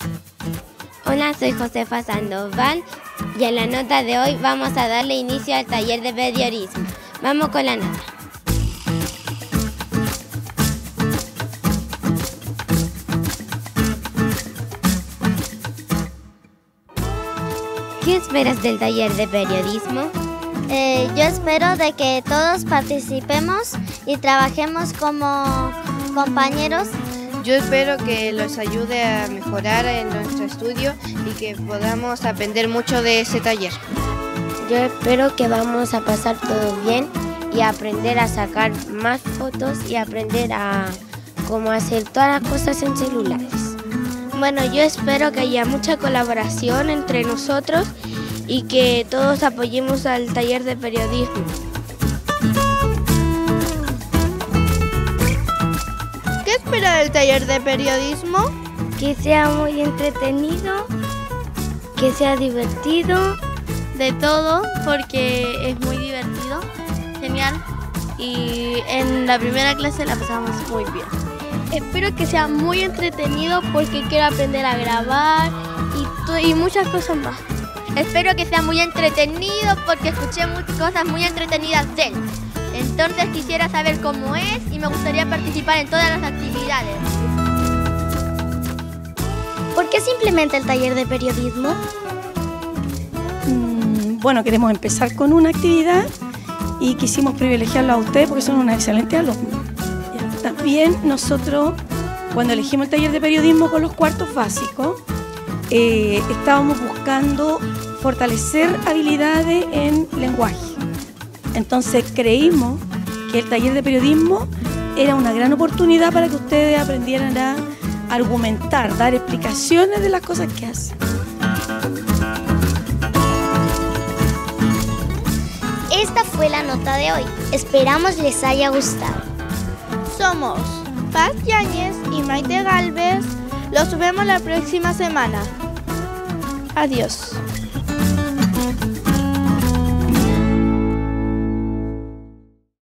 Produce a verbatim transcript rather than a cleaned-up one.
Hola, soy Josefa Sandoval y en la nota de hoy vamos a darle inicio al taller de periodismo. Vamos con la nota. ¿Qué esperas del taller de periodismo? Eh, yo espero de que todos participemos y trabajemos como compañeros. Yo espero que los ayude a mejorar en nuestro estudio y que podamos aprender mucho de ese taller. Yo espero que vamos a pasar todo bien y aprender a sacar más fotos y aprender a cómo hacer todas las cosas en celulares. Bueno, yo espero que haya mucha colaboración entre nosotros y que todos apoyemos al taller de periodismo. ¿Qué espera del taller de periodismo? Que sea muy entretenido, que sea divertido, de todo, porque es muy divertido, genial, y en la primera clase la pasamos muy bien. Espero que sea muy entretenido porque quiero aprender a grabar y, y muchas cosas más. Espero que sea muy entretenido porque escuché muchas cosas muy entretenidas de él. Entonces quisiera saber cómo es y me gustaría participar en todas las actividades. ¿Por qué se implementa el taller de periodismo? Mm, bueno, queremos empezar con una actividad y quisimos privilegiarlo a ustedes porque son unos excelentes alumnos. También nosotros, cuando elegimos el taller de periodismo con los cuartos básicos, eh, estábamos buscando fortalecer habilidades en lenguaje. Entonces creímos que el taller de periodismo era una gran oportunidad para que ustedes aprendieran a argumentar, dar explicaciones de las cosas que hacen. Esta fue la nota de hoy. Esperamos les haya gustado. Somos Paz Yáñez y Maite Galvez. Los vemos la próxima semana. Adiós.